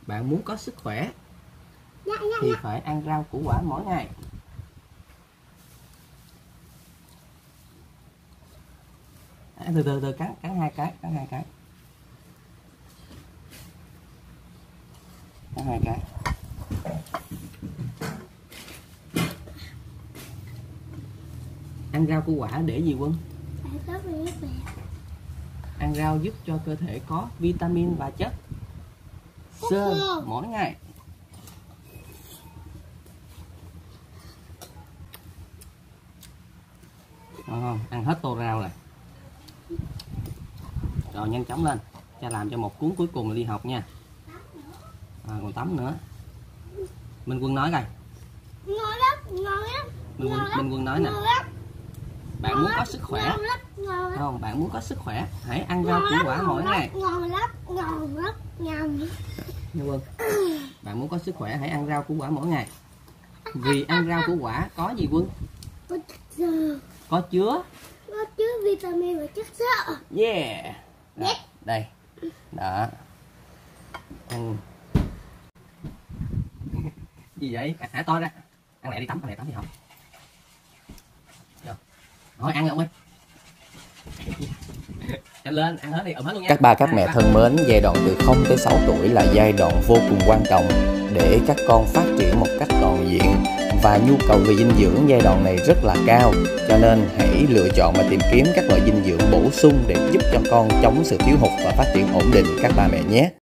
bạn muốn có sức khỏe thì phải ăn rau củ quả mỗi ngày. Từ từ cắn hai cái, cắn hai cái. Ăn rau củ quả để gì Quân? Ăn rau giúp cho cơ thể có vitamin và chất xơ mỗi ngày. Không? Ăn hết tô rau rồi. Rồi nhanh chóng lên. Cha làm cho một cuốn cuối cùng là đi học nha. Còn tắm nữa. Minh Quân nói coi. Ngon lắm. Minh Quân nói nè. Bạn muốn có sức khỏe. Không, bạn muốn có sức khỏe, hãy ăn rau củ quả mỗi ngày. Ngon lắm. Minh Quân. Bạn muốn có sức khỏe, hãy ăn rau củ quả mỗi ngày. Vì ăn rau củ quả có gì Quân? Có chứa vitamin và chất xơ. Yeah. Đây. Đó. Gì vậy? Hả to ra. Ăn lẹ đi tắm đi học. Thôi ăn không ơi. Nhanh lên, ăn hết đi, hết luôn nha. Các ba các mẹ thân mến, giai đoạn từ 0 tới 6 tuổi là giai đoạn vô cùng quan trọng để các con phát triển một cách toàn diện, và nhu cầu về dinh dưỡng giai đoạn này rất là cao, cho nên hãy lựa chọn và tìm kiếm các loại dinh dưỡng bổ sung để giúp cho con chống sự thiếu hụt và phát triển ổn định các ba mẹ nhé.